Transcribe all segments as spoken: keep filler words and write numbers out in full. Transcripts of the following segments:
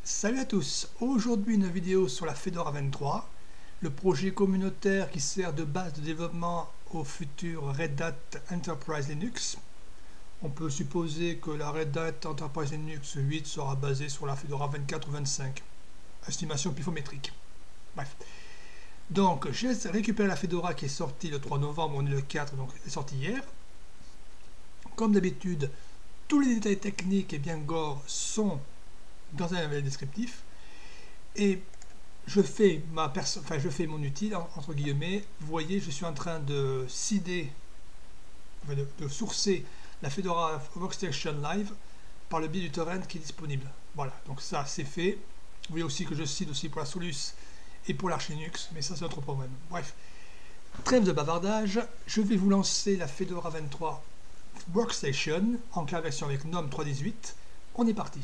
Salut à tous, aujourd'hui une vidéo sur la Fedora vingt-trois, le projet communautaire qui sert de base de développement au futur Red Hat Enterprise Linux. On peut supposer que la Red Hat Enterprise Linux huit sera basée sur la Fedora vingt-quatre ou vingt-cinq. Estimation pifométrique. Bref. Donc j'ai récupéré la Fedora qui est sortie le trois novembre, on est le quatre, donc elle est sortie hier. Comme d'habitude, tous les détails techniques et bien gore sont dans un manuel descriptif, et je fais ma perso enfin je fais mon utile entre guillemets. Vous voyez, je suis en train de seeder, de, de sourcer la Fedora Workstation Live par le biais du torrent qui est disponible. Voilà, donc ça c'est fait. Vous voyez aussi que je seed aussi pour la Solus et pour l'Arch Linux, mais ça c'est autre problème. Bref, trêve de bavardage, je vais vous lancer la Fedora vingt-trois Workstation en clair version avec GNOME trois point dix-huit. On est parti.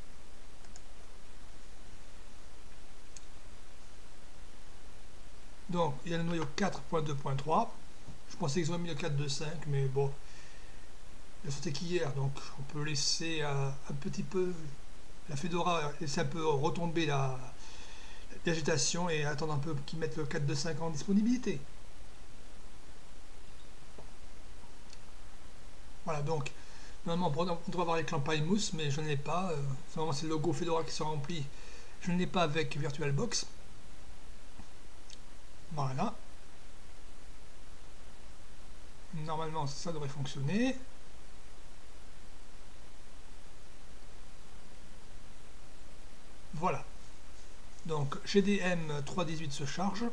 Donc, il y a le noyau quatre point deux point trois. Je pensais qu'ils auraient mis le quatre point deux point cinq, mais bon, il a sauté qu'hier, donc on peut laisser euh, un petit peu la Fedora, laisser un peu retomber la l'agitation et attendre un peu qu'ils mettent le quatre point deux point cinq en disponibilité. Voilà, donc, normalement, on doit avoir les clampes iMousse, mais je ne l'ai pas. Euh, normalement, c'est le logo Fedora qui se remplit. Je ne l'ai pas avec VirtualBox. Voilà. Normalement, ça devrait fonctionner. Voilà. Donc, G D M trois point dix-huit se charge.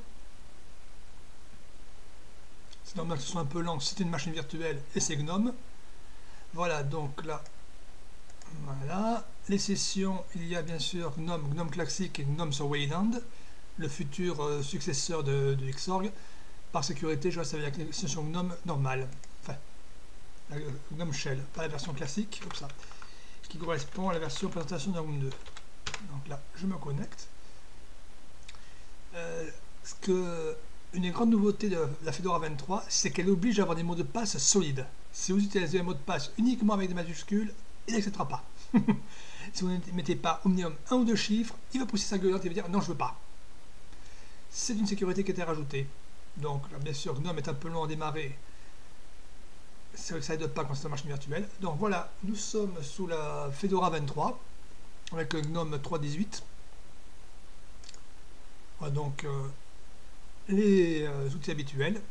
C'est normal que ce soit un peu lent, c'est une machine virtuelle et c'est GNOME. Voilà, donc là, voilà. Les sessions, il y a bien sûr GNOME, GNOME classique et GNOME sur Wayland, le futur euh, successeur de, de Xorg. Par sécurité, je reste avec la version GNOME normale, enfin, la euh, GNOME Shell, pas la version classique, comme ça, ce qui correspond à la version présentation de GNOME deux. Donc là, je me connecte. Euh, ce que, une des grandes nouveautés de la Fedora vingt-trois, c'est qu'elle oblige à avoir des mots de passe solides. Si vous utilisez un mot de passe uniquement avec des majuscules, il n'acceptera pas. Si vous ne mettez pas au minimum un ou deux chiffres, il va pousser sa gueulante et va dire non, je veux pas. C'est une sécurité qui a été rajoutée. Donc, là, bien sûr, GNOME est un peu long à démarrer. C'est vrai que ça aide pas quand c'est une machine virtuelle. Donc voilà, nous sommes sous la Fedora vingt-trois avec le GNOME trois point dix-huit. Voilà donc euh, les euh, outils habituels.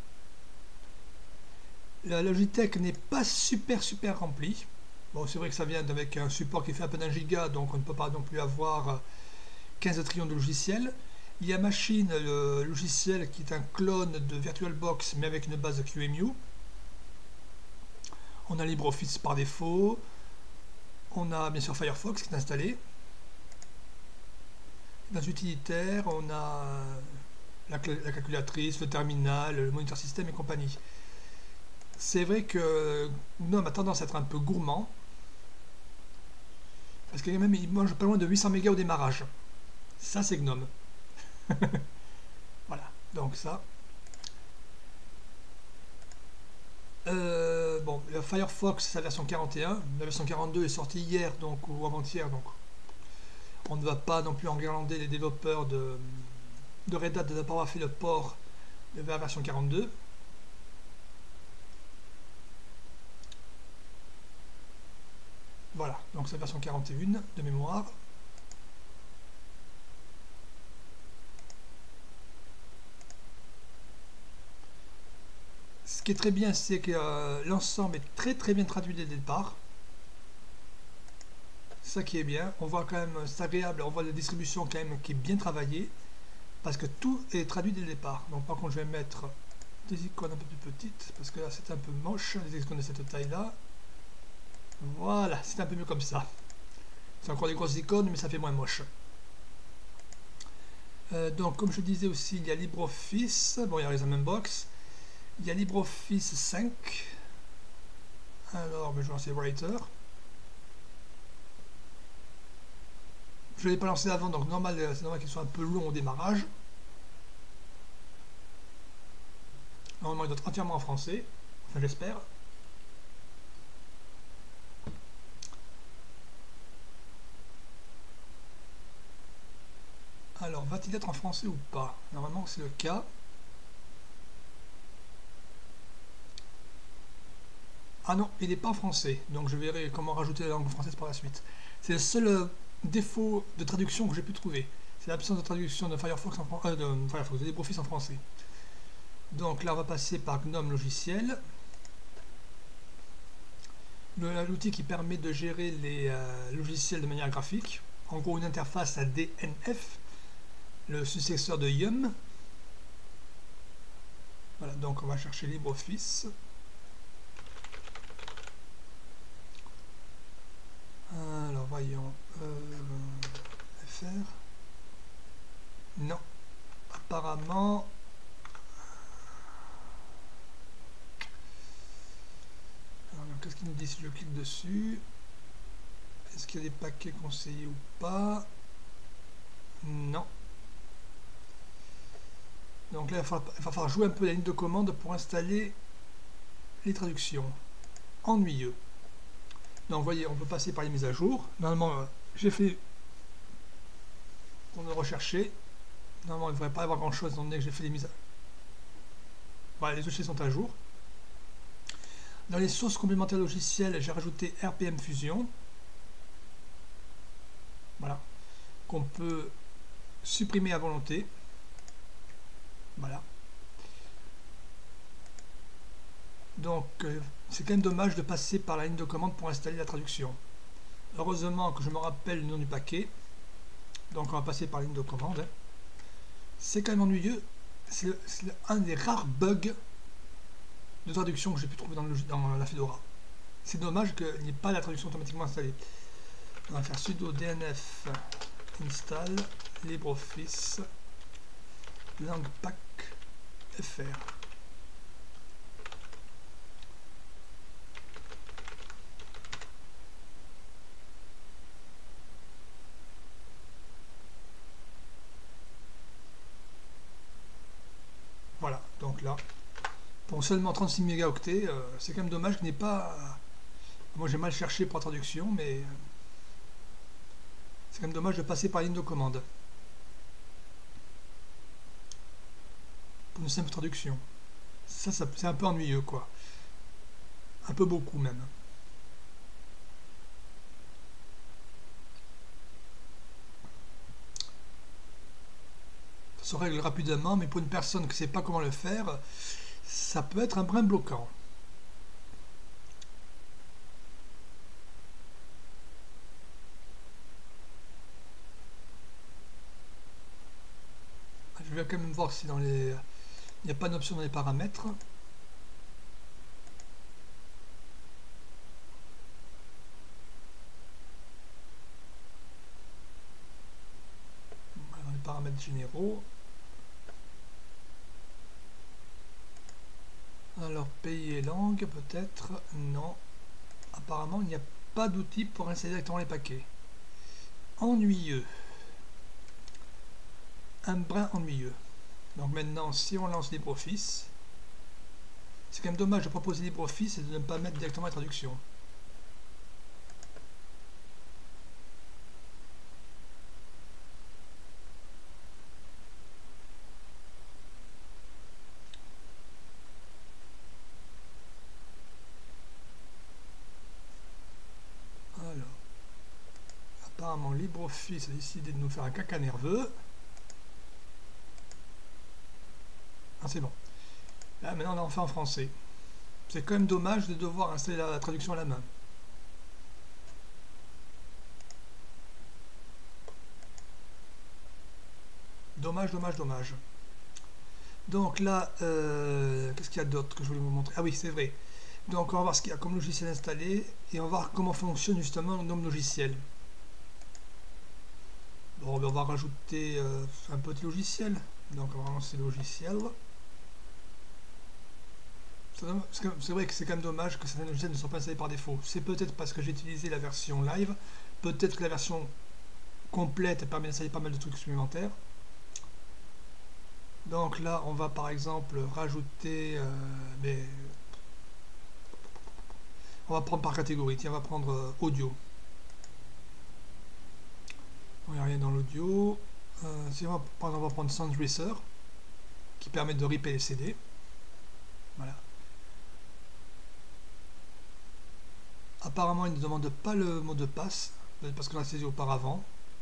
La Logitech n'est pas super super remplie. Bon, c'est vrai que ça vient avec un support qui fait un peu d'un giga, donc on ne peut pas non plus avoir quinze trillions de logiciels. Il y a Machine, le logiciel qui est un clone de VirtualBox mais avec une base Q E M U. On a LibreOffice par défaut. On a bien sûr Firefox qui est installé. Dans utilitaire, on a la, la calculatrice, le terminal, le moniteur système et compagnie. C'est vrai que GNOME a tendance à être un peu gourmand, parce qu'il même il mange pas loin de huit cents mégas au démarrage. Ça c'est GNOME. Voilà, donc ça. Euh, bon, le Firefox, c'est la version quarante et un. La version quarante-deux est sortie hier, donc ou avant-hier, donc on ne va pas non plus enguirlander les développeurs de, de Red Hat de ne pas avoir fait le port de la version quarante-deux. Voilà, donc c'est la version quarante et un de mémoire. Ce qui est très bien, c'est que euh, l'ensemble est très très bien traduit dès le départ. C'est ça qui est bien. On voit quand même, c'est agréable, on voit la distribution quand même qui est bien travaillée, parce que tout est traduit dès le départ. Donc par contre, je vais mettre des icônes un peu plus petites, parce que là c'est un peu moche, les icônes de cette taille-là. Voilà, c'est un peu mieux comme ça. C'est encore des grosses icônes, mais ça fait moins moche. Euh, donc, comme je disais aussi, il y a LibreOffice. Bon, il y a Box. Il y a LibreOffice cinq. Alors, je vais lancer Writer. Je ne l'ai pas lancé avant, donc normal, c'est normal qu'il soit un peu long au démarrage. Normalement, il doit être entièrement en français. Enfin, j'espère. Alors, va-t-il être en français ou pas? Normalement, c'est le cas. Ah non, il n'est pas en français, donc je verrai comment rajouter la langue française par la suite. C'est le seul euh, défaut de traduction que j'ai pu trouver. C'est l'absence de traduction de Firefox en fran- euh, de Firefox, de LibreOffice en français. Donc là, on va passer par GNOME Logiciel. L'outil qui permet de gérer les euh, logiciels de manière graphique. En gros, une interface à D N F, le successeur de Yum. Voilà, donc on va chercher LibreOffice. Alors voyons, euh, F R. Non, apparemment. Alors qu'est-ce qu'il nous dit si je clique dessus? Est-ce qu'il y a des paquets conseillés ou pas? Non. Donc là, il va, falloir, il va falloir jouer un peu la ligne de commande pour installer les traductions. Ennuyeux. Donc vous voyez, on peut passer par les mises à jour. Normalement, euh, j'ai fait pour me rechercher. Normalement, il ne devrait pas y avoir grand chose étant donné que j'ai fait les mises à jour. Voilà, les dossiers sont à jour. Dans les sources complémentaires logicielles, j'ai rajouté R P M Fusion. Voilà. Qu'on peut supprimer à volonté. Voilà. Donc, euh, c'est quand même dommage de passer par la ligne de commande pour installer la traduction. Heureusement que je me rappelle le nom du paquet. Donc, on va passer par la ligne de commande. C'est quand même ennuyeux. C'est un des rares bugs de traduction que j'ai pu trouver dans, le, dans la Fedora. C'est dommage qu'il n'y ait pas la traduction automatiquement installée. On va faire sudo dnf install LibreOffice langpack fr. Voilà, donc là, pour seulement trente-six mégaoctets, euh, c'est quand même dommage qu'il n'y ait pas... Euh, moi j'ai mal cherché pour la traduction, mais euh, c'est quand même dommage de passer par la ligne de commande. Pour une simple traduction. Ça, ça c'est un peu ennuyeux, quoi. Un peu beaucoup, même. Ça se règle rapidement, mais pour une personne qui ne sait pas comment le faire, ça peut être un brin bloquant. Je vais quand même voir si dans les... il n'y a pas d'option dans les paramètres. Dans les paramètres généraux. Alors, pays et langue, peut-être. Non. Apparemment, il n'y a pas d'outil pour installer directement les paquets. Ennuyeux. Un brin ennuyeux. Donc maintenant, si on lance LibreOffice, c'est quand même dommage de proposer LibreOffice et de ne pas mettre directement la traduction. Alors, apparemment LibreOffice a décidé de nous faire un caca nerveux. Ah, c'est bon. Là, maintenant, on en fait en français. C'est quand même dommage de devoir installer la, la traduction à la main. Dommage, dommage, dommage. Donc là, euh, qu'est-ce qu'il y a d'autre que je voulais vous montrer? Ah oui, c'est vrai. Donc on va voir ce qu'il y a comme logiciel installé et on va voir comment fonctionne justement le GNOME Logiciel. Bon, on va rajouter euh, un petit logiciel. Donc on va lancer le logiciel. C'est vrai que c'est quand même dommage que certains logiciels ne soient pas installés par défaut. C'est peut-être parce que j'ai utilisé la version live, peut-être que la version complète permet d'installer pas mal de trucs supplémentaires. Donc là, on va par exemple rajouter... Euh, mais on va prendre par catégorie. Tiens, on va prendre euh, audio. Il n'y a rien dans l'audio. Euh, si on va, par exemple, on va prendre SoundRacer, qui permet de ripper les C D. Voilà. Apparemment, il ne demande pas le mot de passe, parce qu'on l'a saisi auparavant.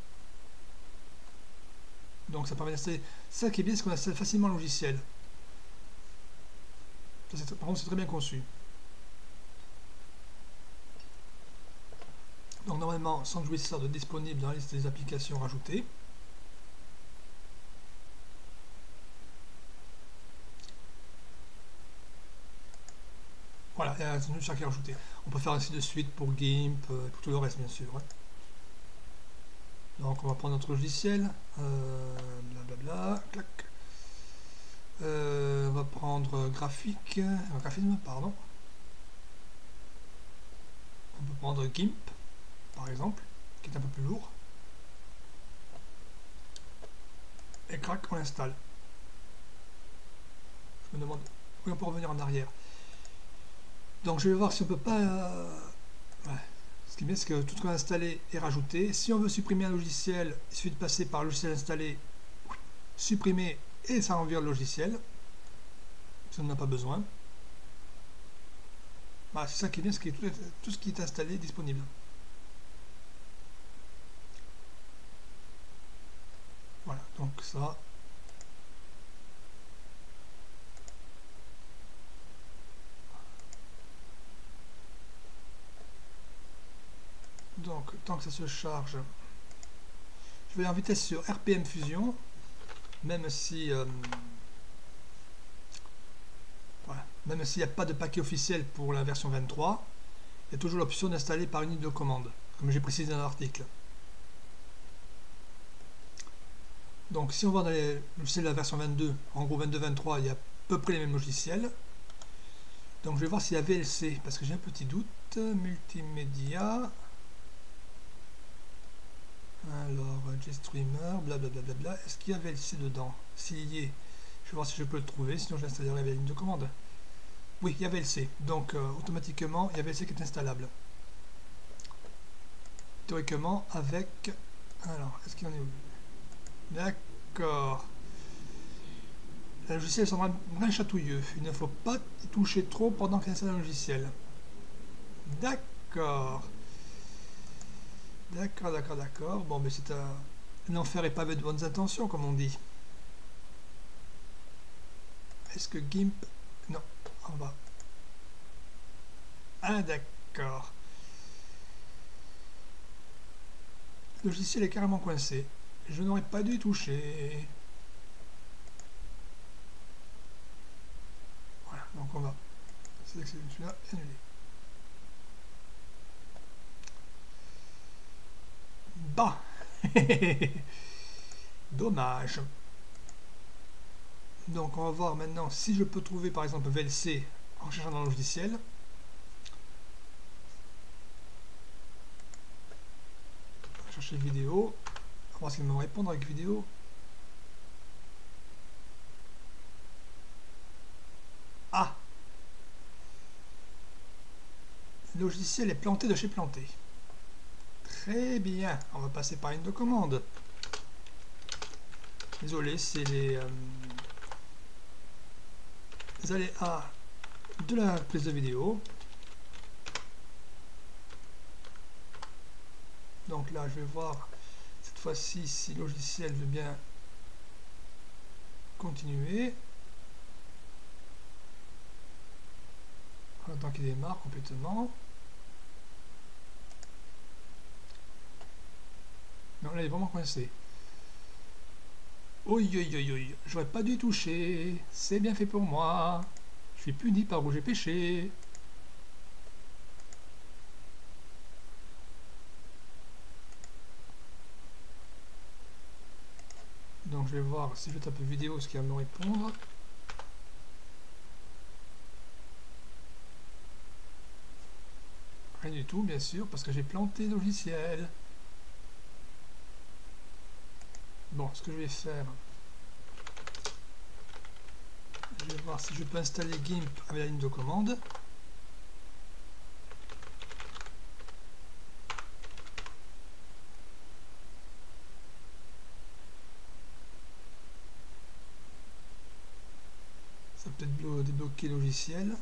Donc ça permet d'installer. Ça qui est bien, c'est qu'on installe facilement le logiciel. Ça, par contre, c'est très bien conçu. Donc normalement, SoundRacer de disponible dans la liste des applications rajoutées. Voilà, il y a un SoundRacer qui est rajouté. On peut faire ainsi de suite pour GIMP, euh, pour tout le reste bien sûr. Ouais. Donc on va prendre notre logiciel, euh, blablabla, clac. Euh, on va prendre graphique, euh, graphisme, pardon. On peut prendre GIMP, par exemple, qui est un peu plus lourd. Et crac, on l'installe. Je me demande où on peut revenir en arrière. Donc je vais voir si on peut pas... Euh, ouais. Ce qui est bien, c'est que tout ce qu'on a installé est rajouté. Si on veut supprimer un logiciel, il suffit de passer par le logiciel installé, supprimer, et ça envire le logiciel. Si on n'en a pas besoin. Voilà, c'est ça qui est bien, c'est que tout, tout ce qui est installé est disponible. Voilà, donc ça... Donc, tant que ça se charge, je vais en vitesse sur R P M Fusion, même si, euh, voilà, même s'il n'y a pas de paquet officiel pour la version vingt-trois, il y a toujours l'option d'installer par unité de commande, comme j'ai précisé dans l'article. Donc, si on va dans les logiciels de la version vingt-deux, en gros vingt-deux vingt-trois, il y a à peu près les mêmes logiciels. Donc, je vais voir s'il y a V L C, parce que j'ai un petit doute. Multimédia. Alors, JStreamer, blablabla, est-ce qu'il y a V L C dedans? S'il y est, je vais voir si je peux le trouver, sinon j'installerai la ligne de commande. Oui, il y a V L C, donc euh, automatiquement, il y a V L C qui est installable. Théoriquement, avec... Alors, est-ce qu'il y en est où? D'accord. Le logiciel semble bien chatouilleux, il ne faut pas y toucher trop pendant qu'il installe un logiciel. D'accord. D'accord, d'accord, d'accord. Bon, mais c'est un... L'enfer est pavé de bonnes intentions, comme on dit. Est-ce que GIMP... Non, en bas. Ah, d'accord. Le logiciel est carrément coincé. Je n'aurais pas dû y toucher. Voilà, donc on va sélectionner celui-là et annuler. Bah dommage. Donc on va voir maintenant si je peux trouver par exemple V L C en cherchant dans le logiciel. On va chercher vidéo. On va voir s'il va me répondre avec vidéo. Ah, le logiciel est planté de chez planté. Très bien, on va passer par une de commande. Désolé, c'est les, euh, les aléas de la prise de vidéo. Donc là, je vais voir cette fois-ci si le logiciel veut bien continuer. En attendant qu'il démarre complètement. Non, là, il est vraiment coincé. Oi, oi, oi, oi, j'aurais pas dû toucher. C'est bien fait pour moi. Je suis puni par où j'ai péché. Donc, je vais voir si je tape vidéo ce qui va me répondre. Rien du tout, bien sûr, parce que j'ai planté le logiciel. Bon, ce que je vais faire, je vais voir si je peux installer GIMP avec la ligne de commande. peut-être débloquer le logiciel.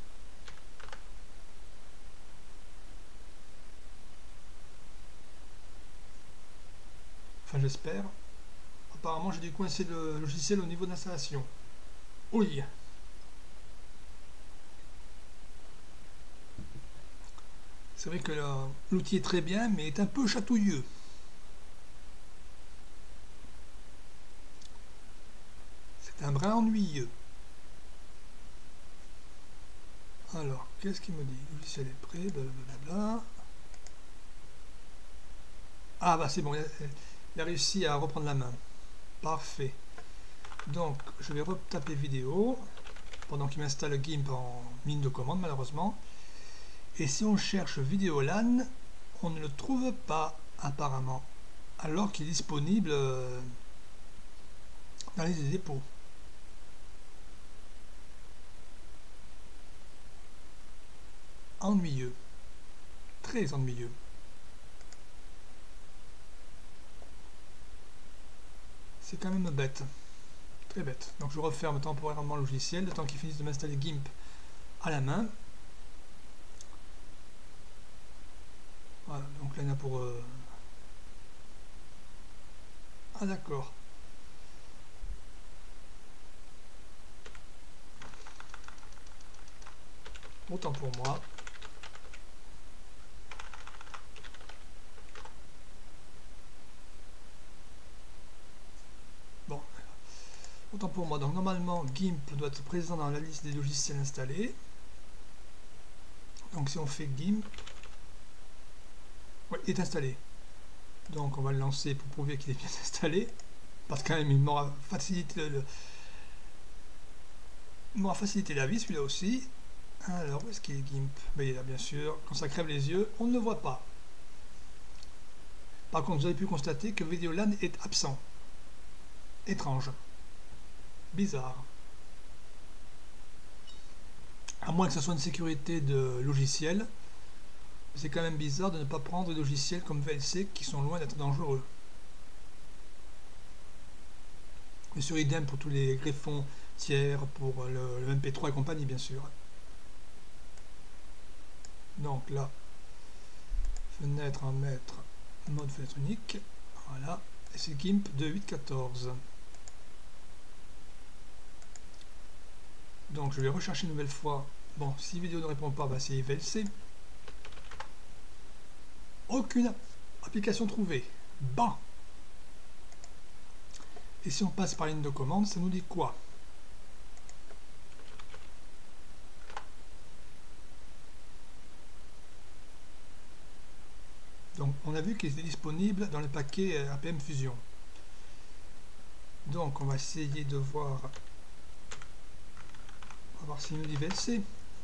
Enfin, j'espère. Apparemment, j'ai dû coincer le logiciel au niveau de l'installation. Oui. C'est vrai que l'outil est très bien, mais est un peu chatouilleux. C'est un brin ennuyeux. Alors, qu'est-ce qu'il me dit? Le logiciel est prêt, blablabla. Ah bah c'est bon, il a réussi à reprendre la main. Parfait. Donc, je vais retaper vidéo, pendant qu'il m'installe GIMP en ligne de commande, malheureusement. Et si on cherche Vidéolan, on ne le trouve pas, apparemment, alors qu'il est disponible dans les dépôts. Ennuyeux. Très ennuyeux. C'est quand même bête. Très bête. Donc je referme temporairement le logiciel, le temps qu'il finisse de m'installer GIMP à la main. Voilà, donc là il y en a pour... Euh... Ah d'accord. Autant pour moi. Bon. Autant pour moi. Donc normalement GIMP doit être présent dans la liste des logiciels installés. Donc si on fait GIMP... Oui, il est installé. Donc on va le lancer pour prouver qu'il est bien installé. Parce que quand même il m'aura facilité, le... facilité la vie celui-là aussi. Alors, où est-ce qu'il est GIMP? Ben, il est là, bien sûr. Quand ça crève les yeux, on ne le voit pas. Par contre, vous avez pu constater que Vidéolan est absent. Étrange. Bizarre. À moins que ce soit une sécurité de logiciel, c'est quand même bizarre de ne pas prendre des logiciels comme V L C qui sont loin d'être dangereux. Bien sûr, idem pour tous les greffons tiers, pour le, le M P trois et compagnie, bien sûr. Donc là, fenêtre en mettre, mode fenêtre unique, voilà, et c'est GIMP deux huit quatorze. Donc je vais rechercher une nouvelle fois. Bon, si vidéo ne répond pas, bah c'est V L C. Aucune application trouvée. Bon. Et si on passe par ligne de commande, ça nous dit quoi? Donc on a vu qu'il était disponible dans le paquet A P M Fusion. Donc on va essayer de voir, on va voir s'il nous dit V L C.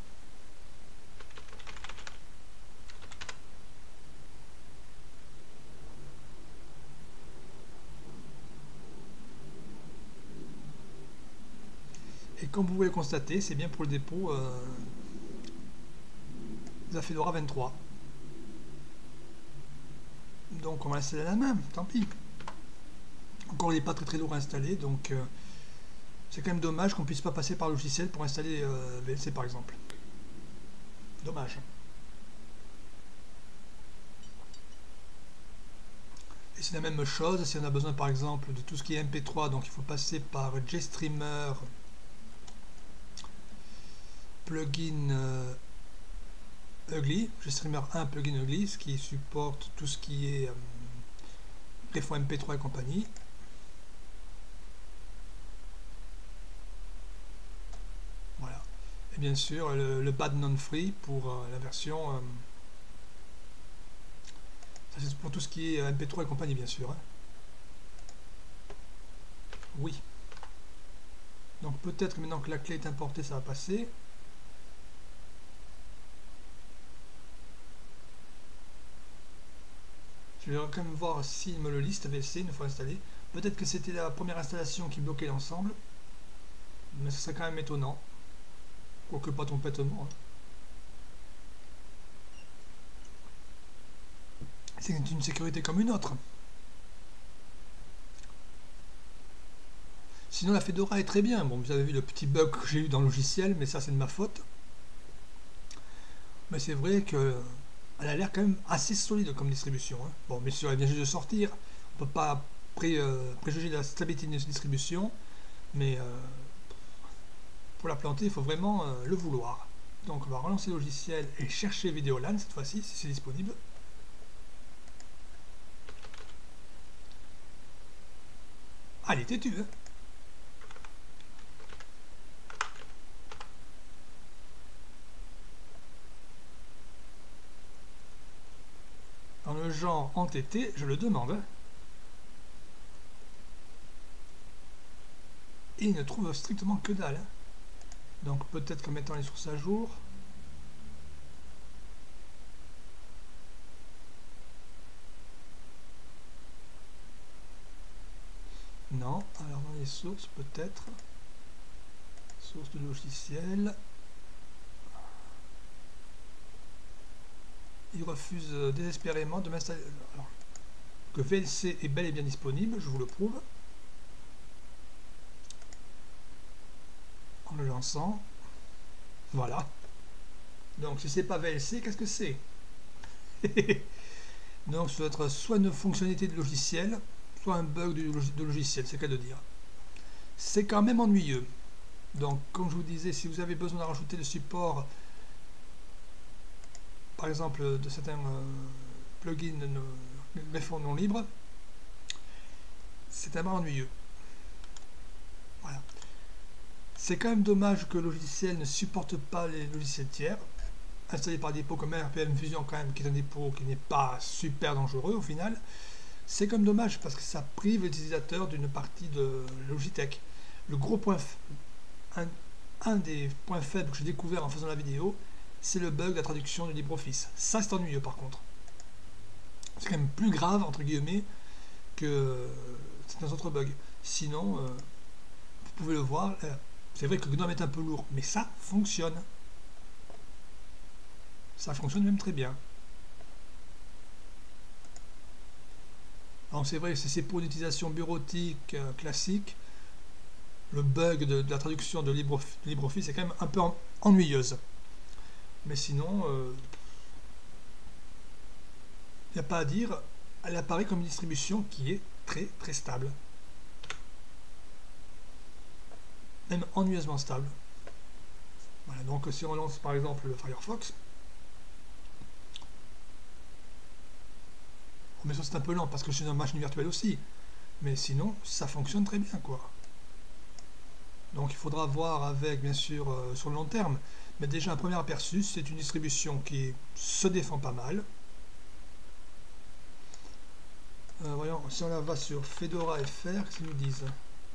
Et comme vous pouvez le constater, c'est bien pour le dépôt euh, Zafedora vingt-trois. Donc on va l'installer à la main, tant pis. Encore il n'est pas très très lourd à installer, donc euh, c'est quand même dommage qu'on ne puisse pas passer par le logiciel pour installer euh, V L C par exemple. Dommage. Et c'est la même chose si on a besoin par exemple de tout ce qui est M P trois, donc il faut passer par JStreamer, plugin euh, Ugly, JStreamer un plugin Ugly, ce qui supporte tout ce qui est euh, greffon M P trois et compagnie. Voilà. Et bien sûr le, le pad non-free pour euh, la version... Euh, ça c'est pour tout ce qui est M P trois et compagnie bien sûr. Hein. Oui. Donc peut-être que maintenant que la clé est importée, ça va passer. Je vais quand même voir s'il me le liste V L C une fois installé. Peut-être que c'était la première installation qui bloquait l'ensemble. Mais ce serait quand même étonnant. Quoique pas complètement. Hein. C'est une sécurité comme une autre. Sinon la Fedora est très bien. Bon, vous avez vu le petit bug que j'ai eu dans le logiciel, mais ça c'est de ma faute. Mais c'est vrai que elle a l'air quand même assez solide comme distribution. Hein. Bon, bien sûr, elle vient juste de sortir. On ne peut pas pré, euh, préjuger de la stabilité de cette distribution, mais euh, pour la planter, il faut vraiment euh, le vouloir. Donc on va relancer le logiciel et chercher Videolan cette fois-ci, si c'est disponible. Ah, il est têtu, hein. Dans le genre entêté, je le demande. Hein. Et il ne trouve strictement que dalle. Hein. Donc peut-être qu'en mettant les sources à jour... Non, alors dans les sources peut-être... Source de logiciel... Il refuse désespérément de m'installer... Alors, que V L C est bel et bien disponible, je vous le prouve. En le lançant. Voilà. Donc si c'est pas V L C, qu'est-ce que c'est? Donc ça doit être soit une fonctionnalité de logiciel, soit un bug de, log de logiciel, c'est le cas de dire. C'est quand même ennuyeux. Donc comme je vous disais, si vous avez besoin de rajouter le support, par exemple de certains euh, plugins greffons non libres, c'est tellement ennuyeux. Voilà. C'est quand même dommage que le logiciel ne supporte pas les logiciels tiers, installés par dépôt comme R P M Fusion quand même, qui est un dépôt qui n'est pas super dangereux au final. C'est quand même dommage parce que ça prive l'utilisateur d'une partie de Logitech. Le gros point, un, un des points faibles que j'ai découvert en faisant la vidéo, c'est le bug de la traduction de LibreOffice. Ça c'est ennuyeux par contre. C'est quand même plus grave entre guillemets que certains autres bugs. Sinon, euh, vous pouvez le voir, euh, c'est vrai que le GNOME est un peu lourd, mais ça fonctionne. Ça fonctionne même très bien. Alors c'est vrai, c'est pour une utilisation bureautique euh, classique. Le bug de, de la traduction de LibreOffice, LibreOffice est quand même un peu en, ennuyeuse. Mais sinon, il euh, n'y a pas à dire. Elle apparaît comme une distribution qui est très très stable. Même ennuyeusement stable. Voilà, donc si on lance par exemple le Firefox, mais ça c'est un peu lent parce que je suis dans une machine virtuelle aussi, mais sinon ça fonctionne très bien quoi. Donc il faudra voir avec bien sûr euh, sur le long terme, mais déjà un premier aperçu, c'est une distribution qui se défend pas mal. Euh, voyons, si on la va sur Fedora F R, qu'est-ce qu'ils nous disent?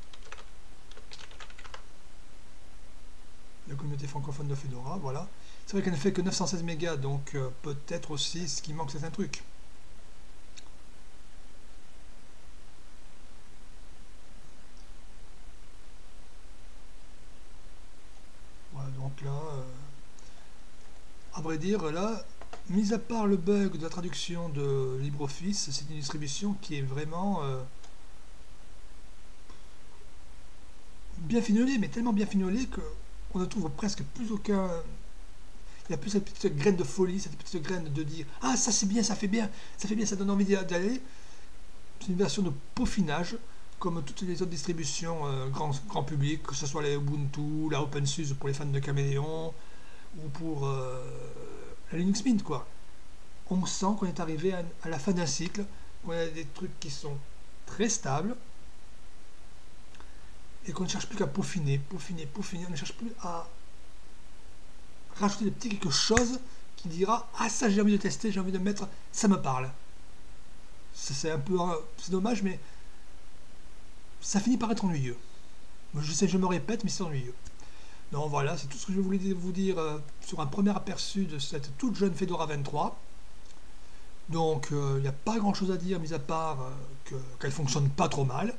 La communauté francophone de Fedora, voilà. C'est vrai qu'elle ne fait que neuf cent seize mégas, donc euh, peut-être aussi ce qui manque c'est un truc. Voilà, donc là, euh, à vrai dire, là, mis à part le bug de la traduction de LibreOffice, c'est une distribution qui est vraiment euh, bien fignolée, mais tellement bien fignolée que on ne trouve presque plus aucun... Il y a plus cette petite graine de folie, cette petite graine de dire « Ah, ça c'est bien, ça fait bien, ça fait bien, ça donne envie d'y aller ». C'est une version de peaufinage, comme toutes les autres distributions euh, grand, grand public, que ce soit la Ubuntu, la OpenSUSE pour les fans de Caméléon, ou pour euh, la Linux Mint, quoi. On sent qu'on est arrivé à, à la fin d'un cycle, qu'on a des trucs qui sont très stables, et qu'on ne cherche plus qu'à peaufiner, peaufiner, peaufiner, on ne cherche plus à rajouter des petits quelque chose qui dira « Ah, ça j'ai envie de tester, j'ai envie de mettre, ça me parle ». C'est un peu, c'est dommage, mais ça finit par être ennuyeux. Je sais, je me répète, mais c'est ennuyeux. Donc voilà, c'est tout ce que je voulais vous dire euh, sur un premier aperçu de cette toute jeune Fedora vingt-trois. Donc il euh, n'y a pas grand chose à dire, mis à part euh, qu'elle fonctionne pas trop mal.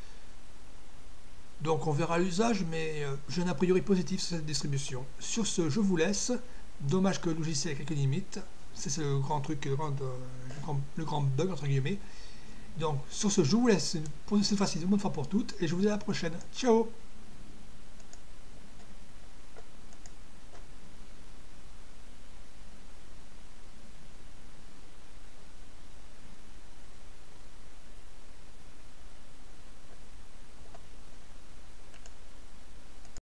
Donc on verra l'usage, mais euh, j'ai un a priori positif sur cette distribution. Sur ce, je vous laisse. Dommage que le logiciel ait quelques limites. C'est le grand truc, le grand, euh, le, grand, le grand bug entre guillemets. Donc sur ce, je vous laisse pour cette fois-ci une bonne fois pour toutes et je vous dis à la prochaine. Ciao!